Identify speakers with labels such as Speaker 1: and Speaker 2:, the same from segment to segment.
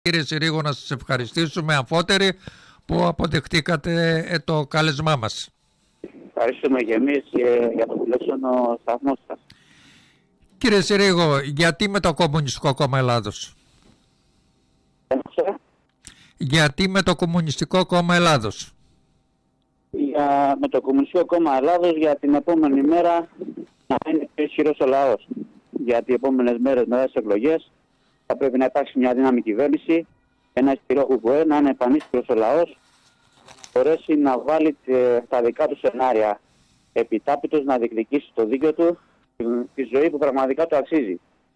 Speaker 1: Κύριε Συρίγο, να σας ευχαριστήσουμε αμφότεροι που αποδεχτήκατε το κάλεσμά μας.
Speaker 2: Ευχαριστούμε και εμείς για το τηλέφωνο σταθμό σας.
Speaker 1: Κύριε Συρίγο, γιατί με το Κομμουνιστικό Κόμμα Ελλάδος? Γιατί με το Κομμουνιστικό Κόμμα Ελλάδος?
Speaker 2: Με το Κομμουνιστικό Κόμμα Ελλάδος για την επόμενη μέρα να είναι πιο ισχυρός ο λαός. Γιατί οι επόμενες μέρες μετά τις εκλογές θα πρέπει να υπάρξει μια δύναμη κυβέρνηση, ένα ισχυρό ΚΚΕ, να είναι πανίσχυρος ο λαός, μπορέσει να βάλει τα δικά του σενάρια επιτάπητος, να διεκδικήσει το δίκαιο του, τη ζωή που πραγματικά του αξίζει.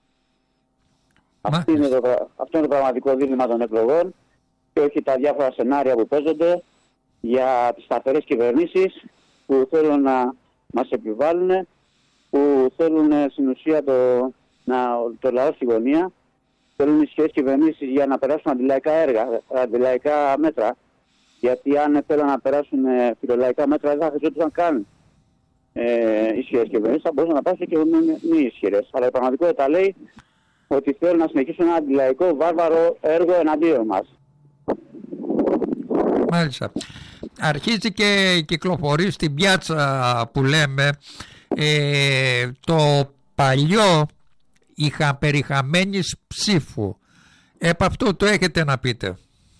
Speaker 2: Αυτό είναι το πραγματικό δίλημμα των εκλογών και όχι τα διάφορα σενάρια που παίζονται για τις σταθερές κυβερνήσεις που θέλουν να μας επιβάλλουν, που θέλουν στην ουσία το λαό στη γωνία, θέλουν ισχυρές κυβερνήσεις για να περάσουν αντιλαϊκά έργα, αντιλαϊκά μέτρα. Γιατί αν θέλουν να περάσουν φιλολαϊκά μέτρα δεν θα χρειαζόταν καν ισχυρές κυβερνήσεις, θα μπορούσαν να περάσουν και μη ισχυρές. Αλλά η πραγματικότητα λέει ότι θέλουν να συνεχίσουν ένα αντιλαϊκό βάρβαρο έργο εναντίον μας.
Speaker 1: Μάλιστα. Αρχίζει και κυκλοφορεί στην πιάτσα που λέμε το παλιό περιχαμένης ψήφου. Επ' αυτού το έχετε να πείτε?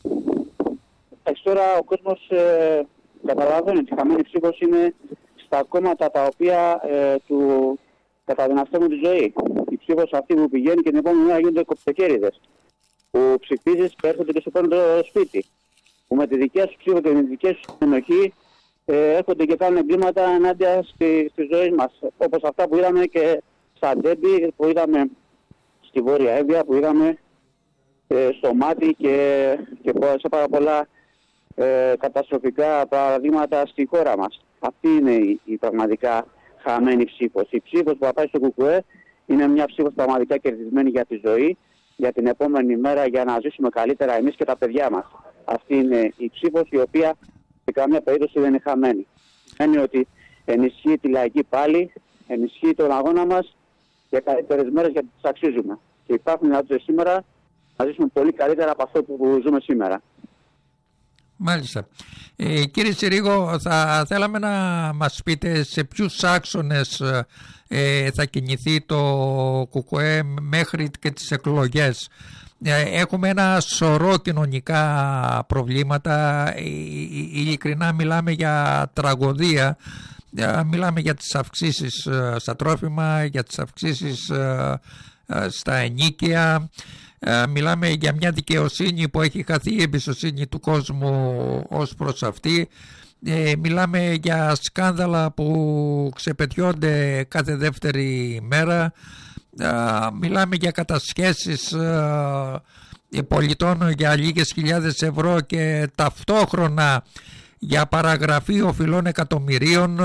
Speaker 2: Τώρα ο κόσμος καταλαβαίνει ότι η χαμένη ψήφος είναι στα κόμματα τα οποία του καταδυναστεύουν τη ζωή. Η ψήφος αυτή που πηγαίνει και την επόμενη μέρα γίνονται κοψοκέριδες. Που ψηφίζεις και έρχονται και στο παίρνουν το σπίτι. Που με τη δικιά σου ψήφο και με τη δικιά σου ενοχή έρχονται και κάνουν εγκλήματα ενάντια στη ζωή μας. Όπως αυτά που είδαμε και στα Ντέμπι, που είδαμε στη Βόρεια Εύβοια, που είδαμε στο Μάτι και σε πάρα πολλά καταστροφικά παραδείγματα στη χώρα μας. Αυτή είναι η πραγματικά χαμένη ψήφος. Η ψήφος που θα πάει στο ΚΚΕ είναι μια ψήφος πραγματικά κερδισμένη για τη ζωή, για την επόμενη μέρα, για να ζήσουμε καλύτερα εμείς και τα παιδιά μας. Αυτή είναι η ψήφος η οποία σε καμία περίπτωση δεν είναι χαμένη. Σημαίνει ότι ενισχύει τη λαϊκή πάλη, ενισχύει τον αγώνα μας για καλύτερες μέρες, γιατί τις αξίζουμε. Και υπάρχουν δυνατότητες σήμερα να ζήσουμε πολύ καλύτερα από αυτό που ζούμε σήμερα.
Speaker 1: Μάλιστα. Κύριε Συρίγο, θα θέλαμε να μας πείτε σε ποιους άξονες θα κινηθεί το ΚΚΕ μέχρι και τις εκλογές. Έχουμε ένα σωρό κοινωνικά προβλήματα, ειλικρινά μιλάμε για τραγωδία, μιλάμε για τις αυξήσεις στα τρόφιμα, για τις αυξήσεις στα ενοίκια. Μιλάμε για μια δικαιοσύνη που έχει χαθεί η εμπιστοσύνη του κόσμου ως προς αυτή. Μιλάμε για σκάνδαλα που ξεπετιώνται κάθε δεύτερη μέρα. Μιλάμε για κατασχέσεις πολιτών για λίγες χιλιάδες ευρώ και ταυτόχρονα για παραγραφή οφειλών εκατομμυρίων.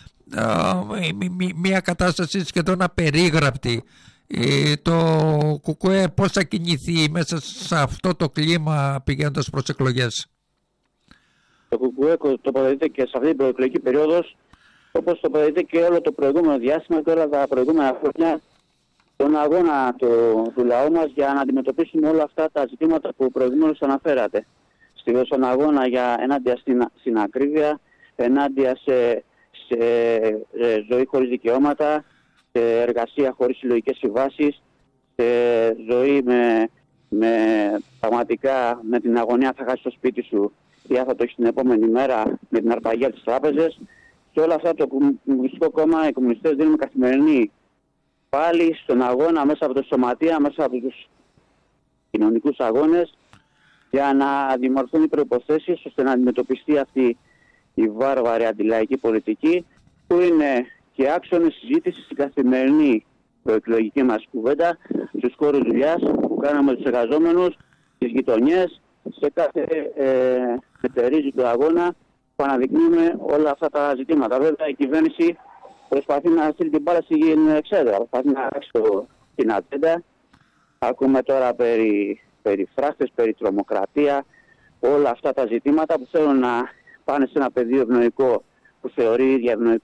Speaker 1: Μια κατάσταση σχεδόν απερίγραπτη. Το ΚΚΕ πώς θα κινηθεί μέσα σε αυτό το κλίμα πηγαίνοντας προς εκλογές?
Speaker 2: Το ΚΚΕ τοποθετείται και σε αυτή την προεκλογική περίοδος, όπως τοποθετείται και όλο το προηγούμενο διάστημα και όλα τα προηγούμενα χρόνια, τον αγώνα του λαού μας για να αντιμετωπίσουμε όλα αυτά τα ζητήματα που προηγούμενως αναφέρατε. Στον αγώνα ενάντια στην ακρίβεια, ενάντια σε ζωή χωρίς δικαιώματα, σε εργασία χωρίς συλλογικές συμβάσεις, σε ζωή πραγματικά με την αγωνία θα χάσει το σπίτι σου ή θα το έχει την επόμενη μέρα, με την αρπαγία της τράπεζας. Και όλα αυτά το Κομμουνιστικό Κόμμα, οι κομμουνιστές δίνουν καθημερινή πάλι στον αγώνα μέσα από το σωματεία, μέσα από τους κοινωνικούς αγώνες, για να δημορφωθούν οι προϋποθέσεις ώστε να αντιμετωπιστεί αυτή η βάρβαρη αντιλαϊκή πολιτική, που είναι και άξονες συζήτηση στην καθημερινή προεκλογική μας κουβέντα, στους χώρους δουλειάς που κάναμε τους εργαζόμενους, στις γειτονιές, σε κάθε μετερίζει του αγώνα που αναδεικνύουμε όλα αυτά τα ζητήματα. Βέβαια η κυβέρνηση προσπαθεί να στείλει την μπάλα στην εξέδρα, προσπαθεί να αλλάξει την ατζέντα. Ακούμε τώρα περί φράχτες, περί τρομοκρατία, όλα αυτά τα ζητήματα που θέλουν να πάνε σε ένα πεδίο ευνοϊκό που θεωρεί η ίδια ευνοϊκό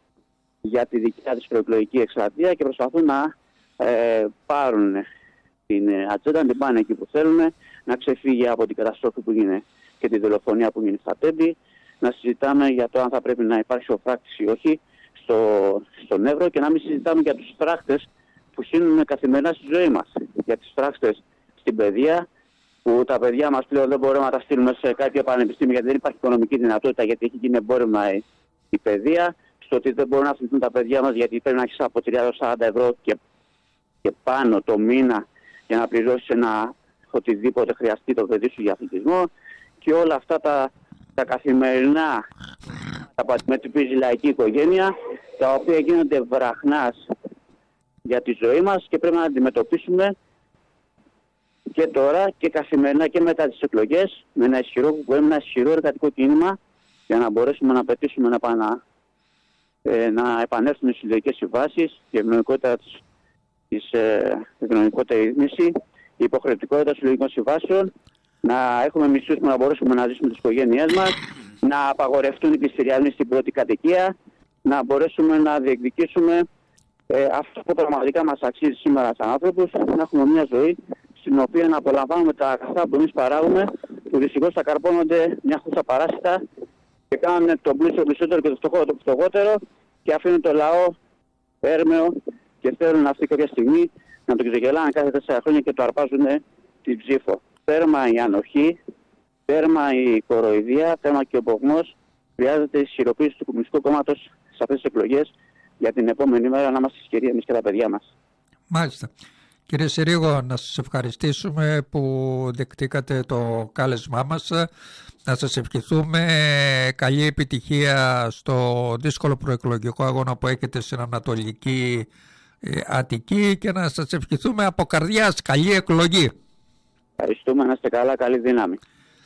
Speaker 2: για τη δικιά της προεκλογική εκστρατεία και προσπαθούν να πάρουν την ατζέντα, την πάνε εκεί που θέλουν, να ξεφύγει από την καταστροφή που γίνεται και τη δολοφονία που γίνεται στα Τέμπη, να συζητάμε για το αν θα πρέπει να υπάρξει ο φράκτης ή όχι στον Εύρο και να μην συζητάμε για τους φράκτες που χύνουν καθημερινά στη ζωή μας. Για τις φράκτες στην παιδεία, που τα παιδιά μας πλέον δεν μπορούμε να τα στείλουμε σε κάποιο πανεπιστήμιο γιατί δεν υπάρχει οικονομική δυνατότητα, γιατί έχει γίνει εμπόρευμα η παιδεία, στο ότι δεν μπορούν να αθληθούν τα παιδιά μας γιατί πρέπει να έχεις από 30-40 ευρώ και πάνω το μήνα για να πληρώσεις ένα οτιδήποτε χρειαστεί το παιδί σου για αθλητισμό, και όλα αυτά τα καθημερινά τα που αντιμετωπίζει η λαϊκή οικογένεια, τα οποία γίνονται βραχνάς για τη ζωή μας και πρέπει να αντιμετωπίσουμε και τώρα και καθημερινά και μετά τις εκλογές με ένα ισχυρό εργατικό κίνημα για να μπορέσουμε να πετύσουμε να επανέλθουν οι συλλογικές συμβάσεις, η ευνοϊκότητα ρύθμιση, η υποχρεωτικότητα συλλογικών συμβάσεων, να έχουμε μισθούς που να μπορέσουμε να ζήσουμε τις οικογένειές μας, να απαγορευτούν οι πληστηριασμοί στην πρώτη κατοικία, να μπορέσουμε να διεκδικήσουμε αυτό που πραγματικά μας αξίζει σήμερα σαν άνθρωπους, να έχουμε μια ζωή στην οποία να απολαμβάνουμε τα αγαθά που εμείς παράγουμε, που δυστυχώς θα καρπώνονται μια χούσα παράσιτα και κάνουν τον πλούσιο πλουσιότερο και το φτωχό το φτωχότερο και αφήνουν το λαό έρμεο και θέλουν αυτή κάποια στιγμή να το ξεγελάνε κάθε 4 χρόνια και το αρπάζουν την ψήφο. Τέρμα η ανοχή, τέρμα η κοροϊδία, τέρμα και ο πογμός. Χρειάζεται η ισχυροποίηση του Κομμουνιστικού Κόμματος σε αυτές τις εκλογές για την επόμενη μέρα να είμαστε ισχυροί εμείς και τα παιδιά μας.
Speaker 1: Μάλιστα. Κύριε Συρίγο, να σας ευχαριστήσουμε που δεκτήκατε το κάλεσμά μας. Να σας ευχηθούμε καλή επιτυχία στο δύσκολο προεκλογικό αγώνα που έχετε στην Ανατολική Αττική και να σας ευχηθούμε από καρδιάς καλή εκλογή.
Speaker 2: Ευχαριστούμε, να είστε καλά, καλή δύναμη.